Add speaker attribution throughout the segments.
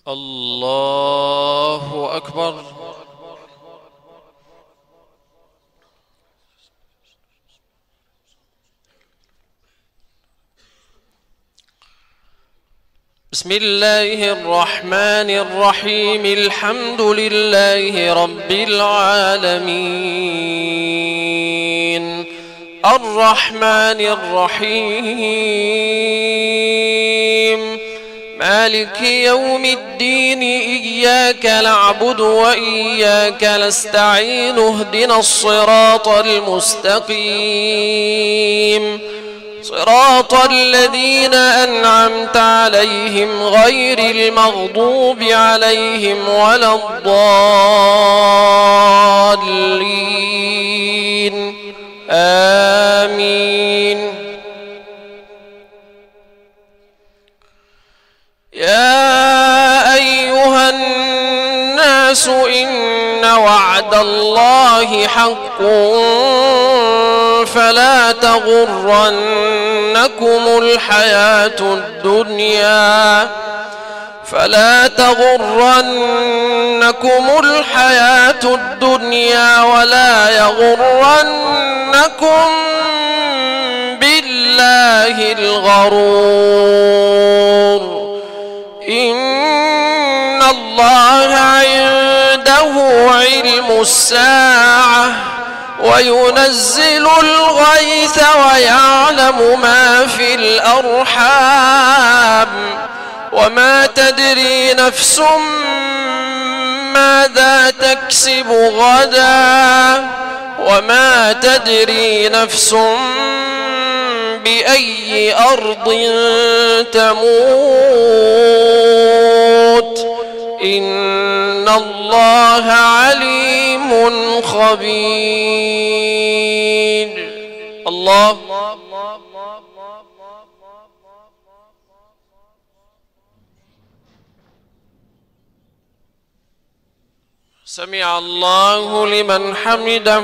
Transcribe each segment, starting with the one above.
Speaker 1: الله أكبر. بسم الله الرحمن الرحيم. الحمد لله رب العالمين الرحمن الرحيم مالك يوم الدين. إياك نعبد وإياك نستعين. اهدنا الصراط المستقيم صراط الذين أنعمت عليهم غير المغضوب عليهم ولا الضالين. آمين. يا أيها الناس إن وعد الله حق فلا تغرنكم الحياة الدنيا ولا يغرنكم بالله الغرور. إن الله عنده علم الساعة وينزل الغيث ويعلم ما في الأرحام وما تدري نفس ماذا تكسب غدا وما تدري نفس بأي أرض تموت. إن الله عليم خبير. الله سمع الله لمن حمده.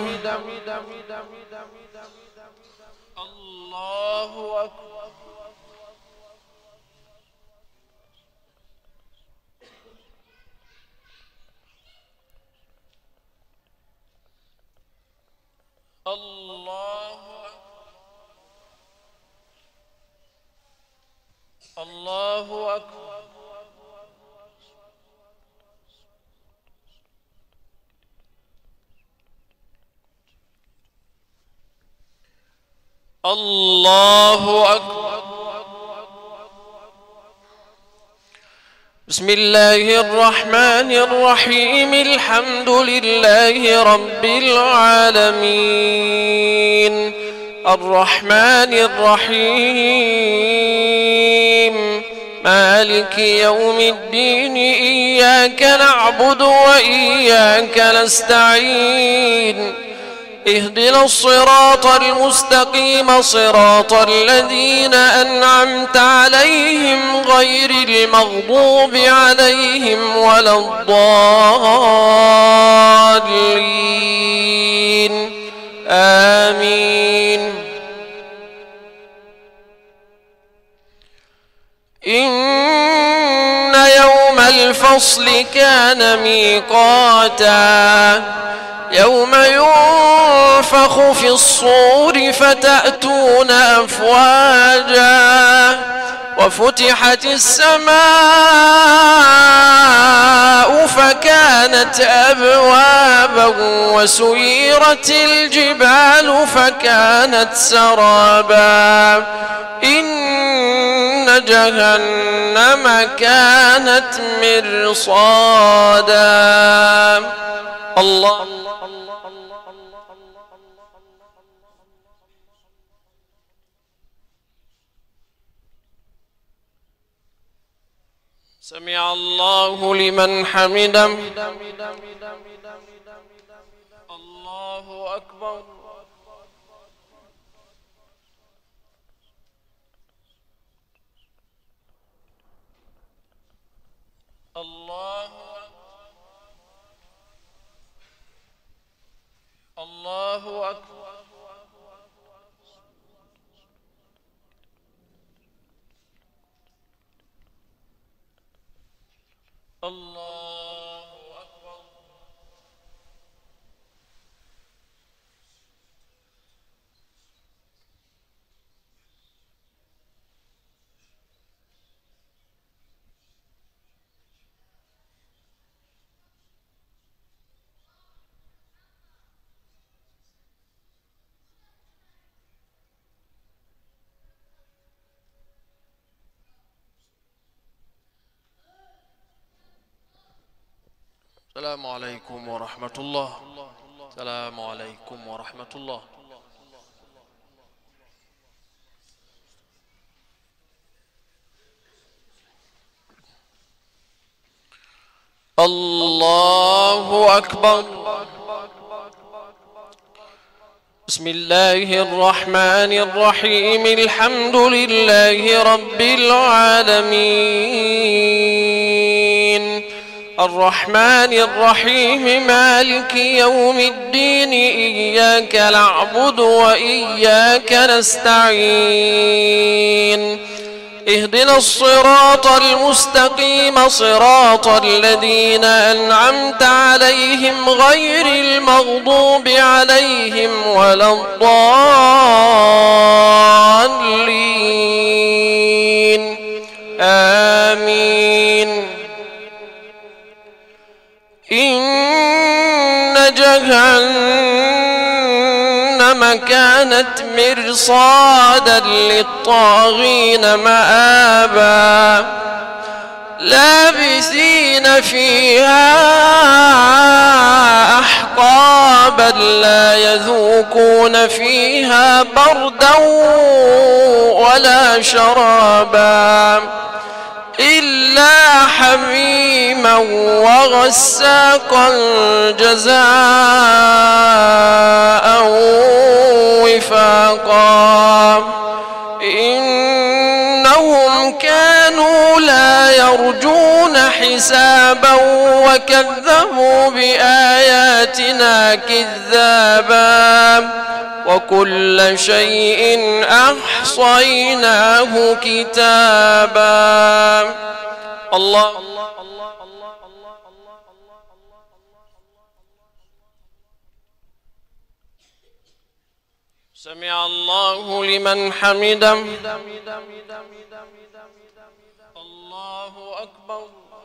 Speaker 1: الله أكبر. الله أكبر. الله أكبر. بسم الله الرحمن الرحيم. الحمد لله رب العالمين الرحمن الرحيم مالك يوم الدين. إياك نعبد وإياك نستعين. اهدنا الصراط المستقيم صراط الذين أنعمت عليهم غير المغضوب عليهم ولا الضالين. آمين. إن يوم الفصل كان ميقاتا. يوم ينفخ في الصور فتأتون أفواجا وفتحت السماء فكانت أبوابا وسيرت الجبال فكانت سرابا. إن جهنم كانت مرصادا. الله سمع الله لمن حمده. الله أكبر. الله أكبر. الله أكبر. السلام عليكم ورحمة الله. السلام عليكم ورحمة الله. الله أكبر. بسم الله الرحمن الرحيم. الحمد لله رب العالمين الرحمن الرحيم مالك يوم الدين إياك نعبد وإياك نستعين اهدنا الصراط المستقيم صراط الذين أنعمت عليهم غير المغضوب عليهم ولا الضالين آمين. إن جهنم كانت مرصادا للطاغين مآبا لابثين فيها أحقابا لا يذوقون فيها بردا ولا شرابا إلا حميما وغساقا جزاء وفاقا إنهم كانوا لا يرجون حسابا وكذبوا بآياتنا كذابا وكل شيء أحصيناه كتابا. الله. سمع الله لمن حمده. الله أكبر.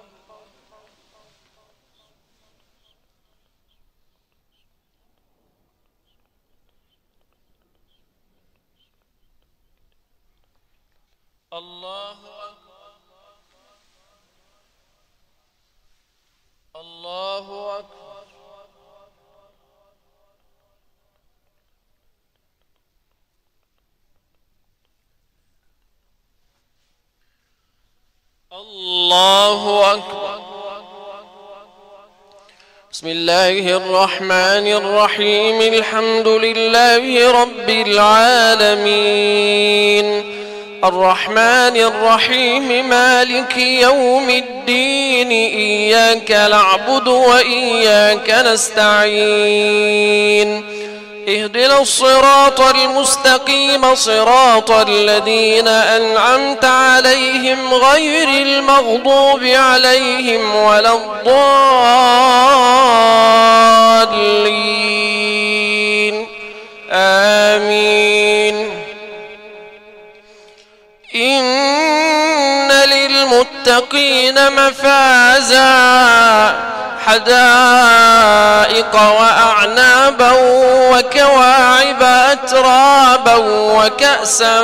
Speaker 1: الله أكبر. الله أكبر. الله أكبر. بسم الله الرحمن الرحيم. الحمد لله رب العالمين الرحمن الرحيم مالك يوم الدين إياك نعبد وإياك نستعين اهدنا الصراط المستقيم صراط الذين أنعمت عليهم غير المغضوب عليهم ولا الضالين آمين. إن للمتقين مفازا حدائق وأعنابا وكواعب أترابا وكأسا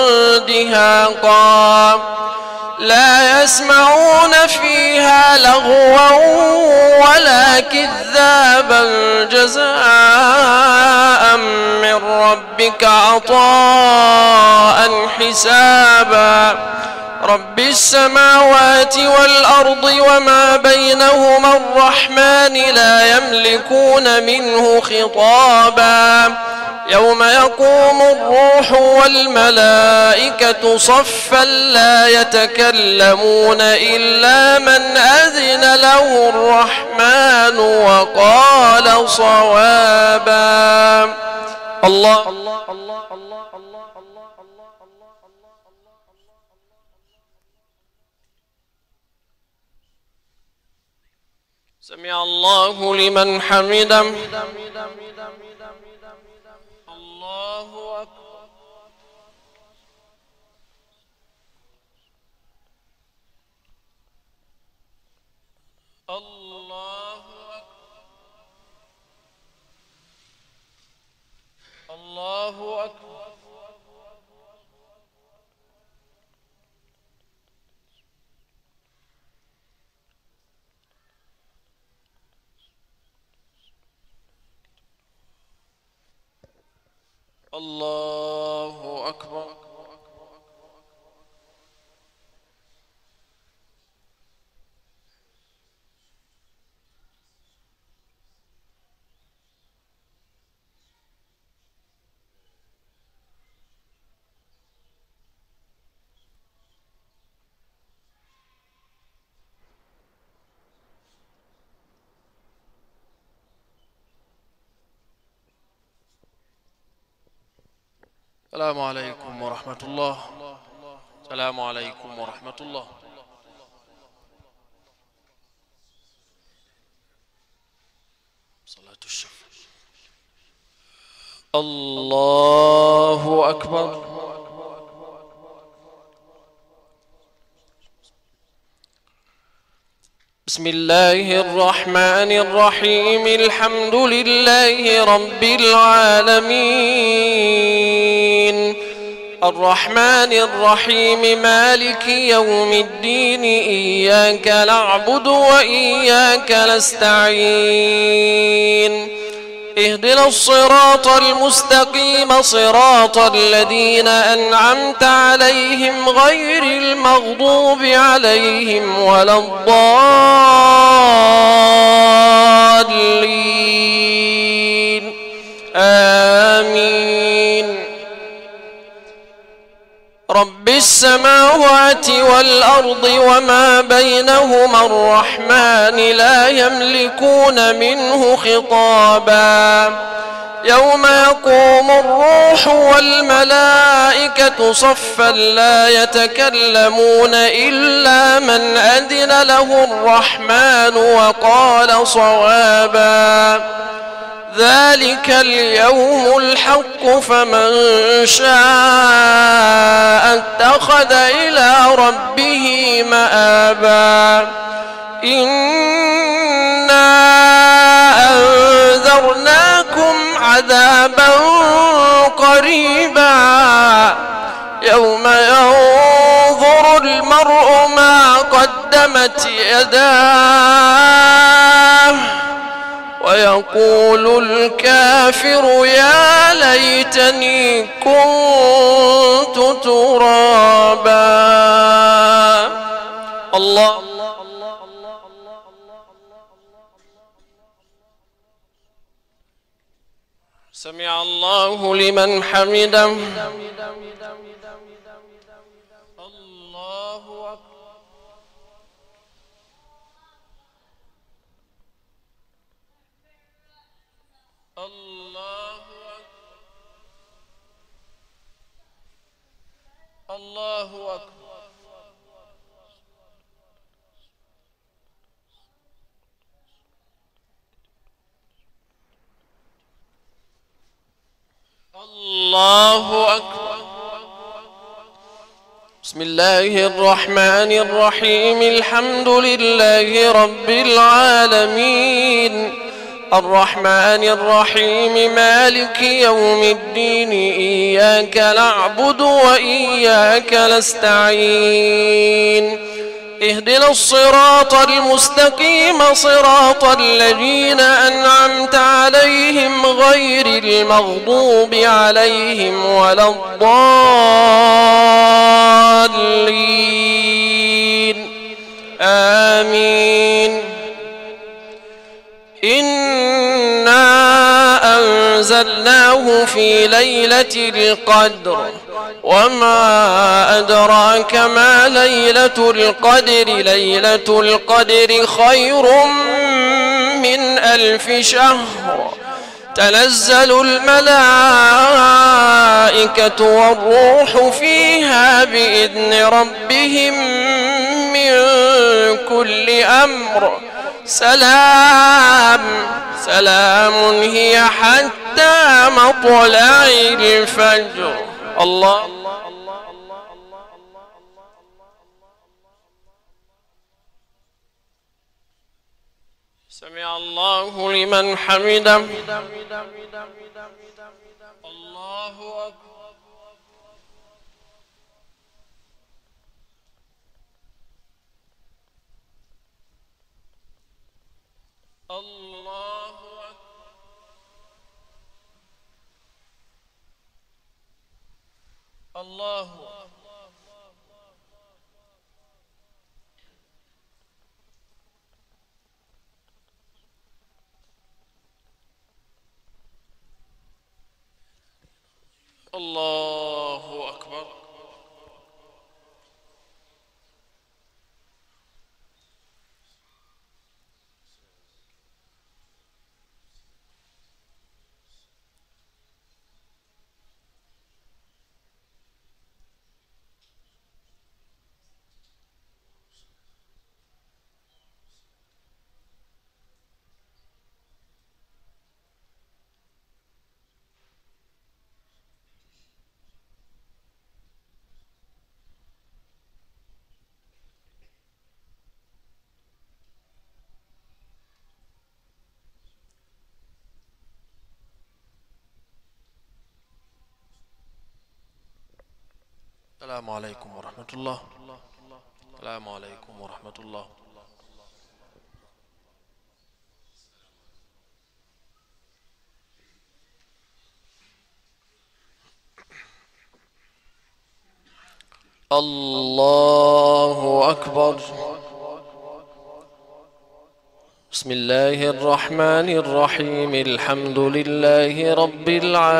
Speaker 1: دهاقا لا يسمعون فيها لغوا ولا كذابا جزاء من ربك عطاء حسابا. رب السماوات والأرض وما بينهما الرحمن لا يملكون منه خطابا يوم يقوم الروح والملائكة صفا لا يتكلمون إلا من أذن له الرحمن وقال صوابا. الله. سمع الله لمن حمده. الله أكبر. الله أكبر. الله أكبر. الله أكبر. السلام عليكم ورحمة الله. السلام عليكم ورحمة الله. صلاة الشفع. الله أكبر. بسم الله الرحمن الرحيم. الحمد لله رب العالمين الرحمن الرحيم مالك يوم الدين إياك نعبد وإياك نستعين اهدنا الصراط المستقيم صراط الذين أنعمت عليهم غير المغضوب عليهم ولا الضالين آمين. رب السماوات والأرض وما بينهما الرحمن لا يملكون منه خطابا يوم يقوم الروح والملائكة صفا لا يتكلمون إلا من أذن له الرحمن وقال صوابا ذلك اليوم الحق فمن شاء اتخذ إلى ربه مآبا. إنا أنذرناكم عذابا قريبا يوم ينظر المرء ما قدمت يداه ويقول الكافر يا ليتني كنت ترابا. الله. سمع الله لمن حمده. الله أكبر. الله أكبر. الله أكبر. الله أكبر. بسم الله الرحمن الرحيم. الحمد لله رب العالمين الرحمن الرحيم مالك يوم الدين إياك نعبد وإياك نستعين اهدنا الصراط المستقيم صراط الذين أنعمت عليهم غير المغضوب عليهم ولا الضالين آمين. إنا أنزلناه في ليلة القدر وما أدراك ما ليلة القدر ليلة القدر خير من 1000 شهر تنزل الملائكة والروح فيها بإذن ربهم من كل أمر
Speaker 2: سلام سلام هي حتى مطلع الفجر. الله. سمع الله لمن حمده. الله أكبر. الله أكبر. الله أكبر. الله أكبر. السلام عليكم ورحمة الله. السلام عليكم ورحمة الله. الله أكبر. بسم الله الرحمن الرحيم. الحمد لله رب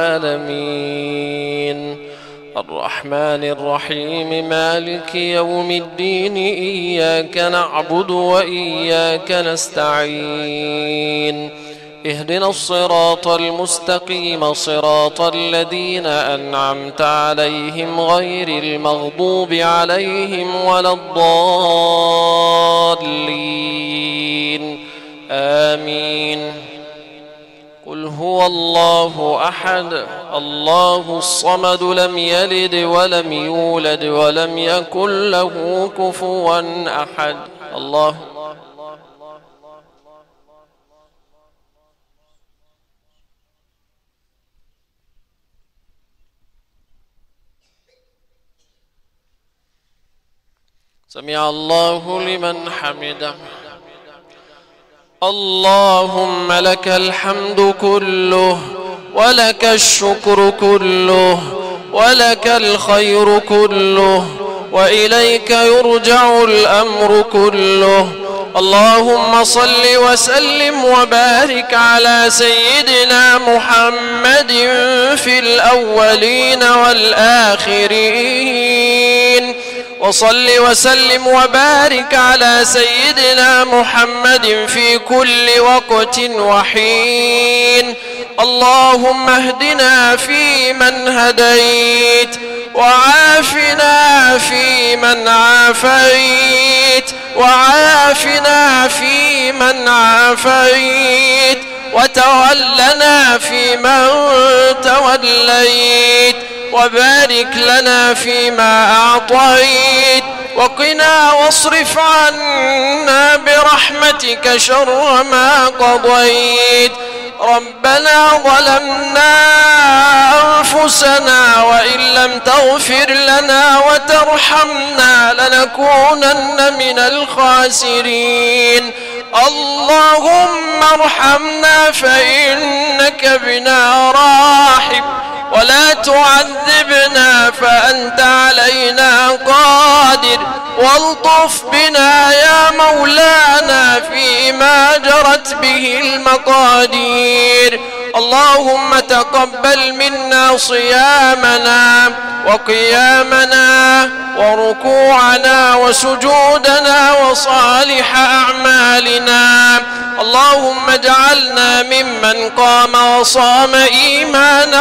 Speaker 2: العالمين الرحمن الرحيم مالك يوم الدين إياك نعبد وإياك نستعين اهدنا الصراط المستقيم صراط الذين أنعمت عليهم غير المغضوب عليهم ولا الضالين آمين. قل هو الله أحد الله الصمد لم يلد ولم يولد ولم يكن له كفوا أحد. الله. سمع الله لمن حمده. اللهم لك الحمد كله ولك الشكر كله ولك الخير كله وإليك يرجع الأمر كله. اللهم صل وسلم وبارك على سيدنا محمد في الأولين والآخرين وصل وسلم وبارك على سيدنا محمد في كل وقت وحين. اللهم اهدنا فيمن هديت وعافنا فيمن عافيت وعافنا فيمن عافيت وتولنا فيمن توليت وبارك لنا فيما أعطيت وقنا واصرف عنا برحمتك شر ما قضيت. ربنا ظلمنا أنفسنا وإن لم تغفر لنا وترحمنا لنكونن من الخاسرين. اللهم ارحمنا فإنك بنا راحم ولا تعذبنا فأنت علينا قادر والطف بنا يا مولانا فيما جرت به المقادير. اللهم تقبل منا صيامنا وقيامنا وركوعنا وسجودنا وصالح أعمالنا. اللهم اجعلنا ممن قام وصام إيمانا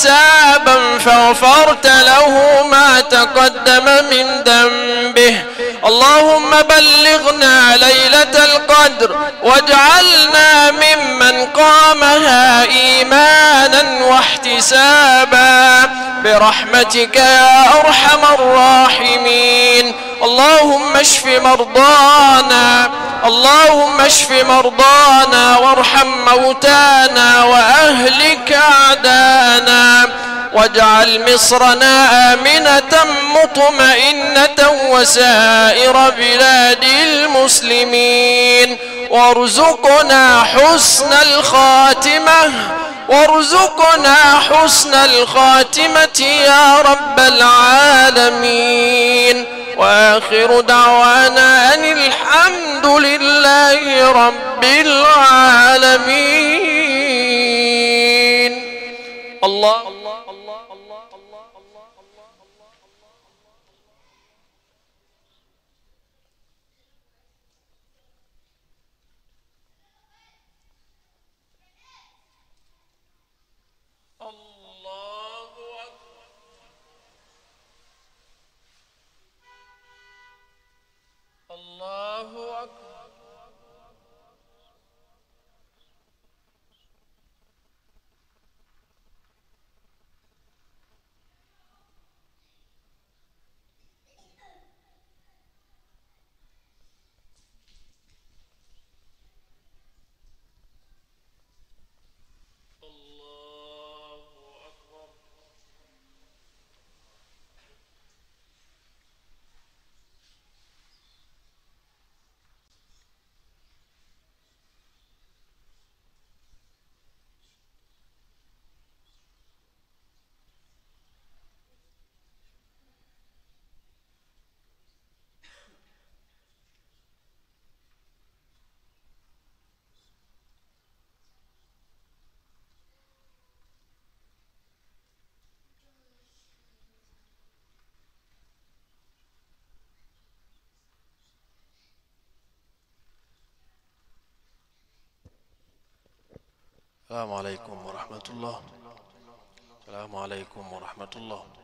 Speaker 2: واحتسابا فغفرت له ما تقدم من ذنبه اللهم بلغنا ليلة القدر واجعلنا ممن قامها إيمانا واحتسابا برحمتك يا أرحم الراحمين. اللهم اشف مرضانا، اللهم اشف مرضانا وارحم موتانا وأهلك أعدانا، واجعل مصرنا آمنة مطمئنة وسائر بلاد المسلمين، وارزقنا حسن الخاتمة، وارزقنا حسن الخاتمة يا رب العالمين. وآخر دعوانا أن الحمد لله رب العالمين. الله
Speaker 1: السلام عليكم ورحمة الله. السلام عليكم ورحمة الله.